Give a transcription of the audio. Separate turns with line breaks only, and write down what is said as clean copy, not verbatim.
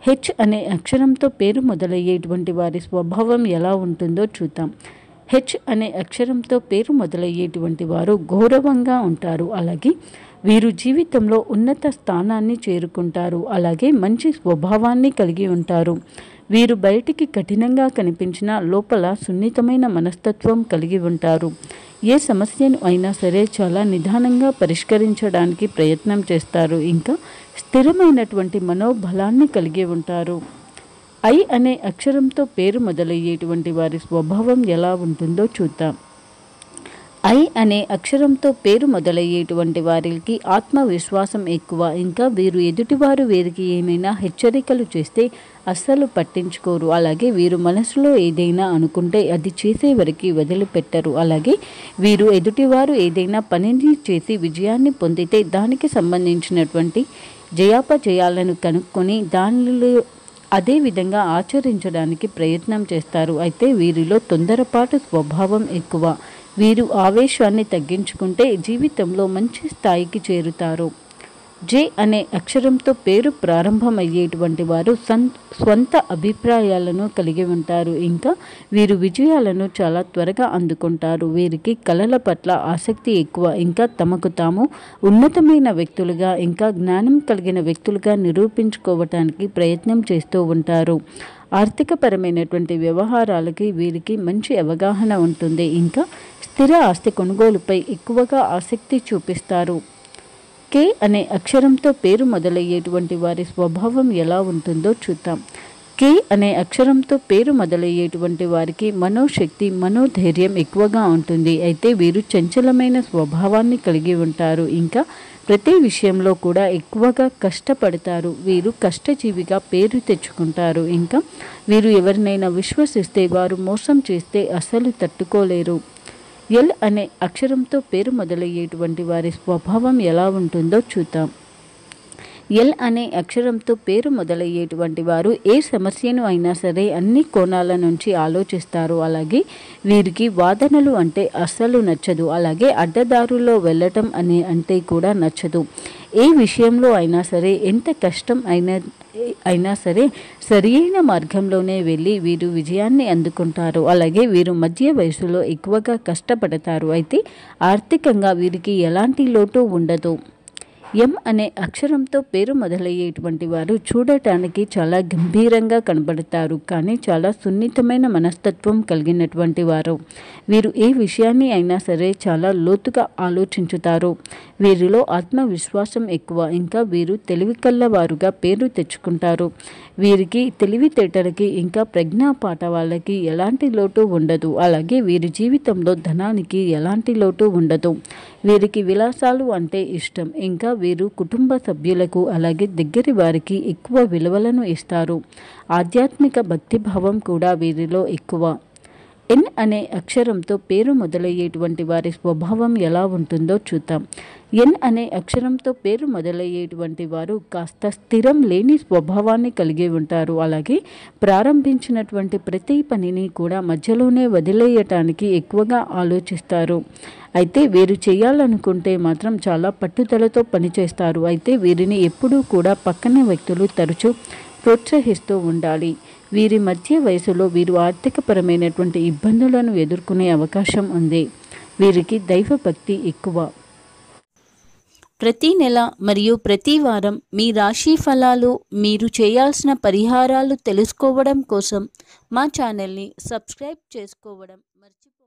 H అనే అక్షరంతో పేరు మొదలయ్యేటువంటి వారి స్వభావం ఎలా ఉంటుందో చూద్దాం. హెచ్ అనే అక్షరంతో పేరు మొదలయ్యేటువంటి వారు గౌరవంగా ఉంటారు. అలాగే వీరు జీవితంలో ఉన్నత స్థానాన్ని చేరుకుంటారు. అలాగే మంచి స్వభావాన్ని కలిగి ఉంటారు. వీరు బయటికి కఠినంగా కనిపించినా లోపల సున్నితమైన మనస్తత్వం కలిగి ఉంటారు. ఏ సమస్యను అయినా సరే చాలా నిదానంగా పరిష్కరించడానికి ప్రయత్నం చేస్తారు. ఇంకా స్థిరమైనటువంటి మనోబలాన్ని కలిగి ఉంటారు. ఐ అనే అక్షరంతో పేరు మొదలయ్యేటువంటి వారి స్వభావం ఎలా ఉంటుందో చూద్దాం. ఐ అనే అక్షరంతో పేరు మొదలయ్యేటువంటి వారికి ఆత్మవిశ్వాసం ఎక్కువ. ఇంకా వీరు ఎదుటివారు వీరికి ఏమైనా హెచ్చరికలు చేస్తే అస్సలు పట్టించుకోరు. అలాగే వీరు మనసులో ఏదైనా అనుకుంటే అది చేసే వరకు వదిలిపెట్టరు. అలాగే వీరు ఎదుటివారు ఏదైనా పనిని చేసి విజయాన్ని పొందితే దానికి సంబంధించినటువంటి జయాపజయాలను కనుక్కొని దానిలో అదే విధంగా ఆచరించడానికి ప్రయత్నం చేస్తారు. అయితే వీరిలో తొందరపాటు స్వభావం ఎక్కువ. వీరు ఆవేశాన్ని తగ్గించుకుంటే జీవితంలో మంచి స్థాయికి చేరుతారు. జే అనే అక్షరంతో పేరు ప్రారంభమయ్యేటువంటి వారు స్వంత అభిప్రాయాలను కలిగి ఉంటారు. ఇంకా వీరు విజయాలను చాలా త్వరగా అందుకుంటారు. వీరికి కళల పట్ల ఆసక్తి ఎక్కువ. ఇంకా తమకు తాము ఉన్నతమైన వ్యక్తులుగా ఇంకా జ్ఞానం కలిగిన వ్యక్తులుగా నిరూపించుకోవటానికి ప్రయత్నం చేస్తూ ఉంటారు. ఆర్థికపరమైనటువంటి వ్యవహారాలకి వీరికి మంచి అవగాహన ఉంటుంది. ఇంకా స్థిర ఆస్తి కొనుగోలుపై ఎక్కువగా ఆసక్తి చూపిస్తారు. కే అనే అక్షరంతో పేరు మొదలయ్యేటువంటి వారి స్వభావం ఎలా ఉంటుందో చూద్దాం. కే అనే అక్షరంతో పేరు మొదలయ్యేటువంటి వారికి మనోశక్తి, మనోధైర్యం ఎక్కువగా ఉంటుంది. అయితే వీరు చంచలమైన స్వభావాన్ని కలిగి ఉంటారు. ఇంకా ప్రతి విషయంలో కూడా ఎక్కువగా కష్టపడతారు. వీరు కష్టజీవిగా పేరు తెచ్చుకుంటారు. ఇంకా వీరు ఎవరినైనా విశ్వసిస్తే వారు మోసం చేస్తే అస్సలు తట్టుకోలేరు. ఎల్ అనే అక్షరంతో పేరు మొదలయ్యేటువంటి వారి స్వభావం ఎలా ఉంటుందో చూద్దాం. ఎల్ అనే అక్షరంతో పేరు మొదలయ్యేటువంటి వారు ఏ సమస్యను అయినా సరే అన్ని కోణాల నుంచి ఆలోచిస్తారు. అలాగే వీరికి వాదనలు అంటే అస్సలు నచ్చదు. అలాగే అడ్డదారుల్లో వెళ్ళటం అంటే కూడా నచ్చదు. ఏ విషయంలో అయినా సరే ఎంత కష్టం అయినా సరే సరియైన మార్గంలోనే వెళ్ళి వీరు విజయాన్ని అందుకుంటారు. అలాగే వీరు మధ్య వయసులో ఎక్కువగా కష్టపడతారు. అయితే ఆర్థికంగా వీరికి ఎలాంటి లోటు ఉండదు. ఎం అనే అక్షరంతో పేరు మొదలయ్యేటువంటి వారు చూడటానికి చాలా గంభీరంగా కనబడతారు. కానీ చాలా సున్నితమైన మనస్తత్వం కలిగినటువంటి వారు. వీరు ఏ విషయాన్ని అయినా సరే చాలా లోతుగా ఆలోచించుతారు. వీరిలో ఆత్మవిశ్వాసం ఎక్కువ. ఇంకా వీరు తెలివికల్లవారుగా పేరు తెచ్చుకుంటారు. వీరికి తెలివితేటలకి ఇంకా ప్రజ్ఞాపాఠవాలకి ఎలాంటి లోటు ఉండదు. అలాగే వీరి జీవితంలో ధనానికి ఎలాంటి లోటు ఉండదు. వీరికి విలాసాలు అంటే ఇష్టం. ఇంకా వీరు కుటుంబ సభ్యులకు అలాగే దగ్గరి వారికి ఎక్కువ విలువలను ఇస్తారు. ఆధ్యాత్మిక భక్తిభావం కూడా వీరిలో ఎక్కువ. ఎన్ అనే అక్షరంతో పేరు మొదలయ్యేటువంటి వారి స్వభావం ఎలా ఉంటుందో చూద్దాం. ఎన్ అనే అక్షరంతో పేరు మొదలయ్యేటువంటి వారు కాస్త స్థిరం లేని స్వభావాన్ని కలిగి ఉంటారు. అలాగే ప్రారంభించినటువంటి ప్రతి పనిని కూడా మధ్యలోనే వదిలేయటానికి ఎక్కువగా ఆలోచిస్తారు. అయితే వీరు చేయాలనుకుంటే మాత్రం చాలా పట్టుదలతో పనిచేస్తారు. అయితే వీరిని ఎప్పుడూ కూడా పక్కన వ్యక్తులు తరచూ ప్రోత్సహిస్తూ ఉండాలి. వీరి మధ్య వయసులో వీరు ఆర్థికపరమైనటువంటి ఇబ్బందులను ఎదుర్కొనే అవకాశం ఉంది. వీరికి దైవభక్తి ఎక్కువ.
ప్రతి నెల మరియు ప్రతి వారం మీ రాశి ఫలాలు, మీరు చేయాల్సిన పరిహారాలు తెలుసుకోవడం కోసం మా ఛానల్ని సబ్స్క్రైబ్ చేసుకోవడం మర్చిపోకండి.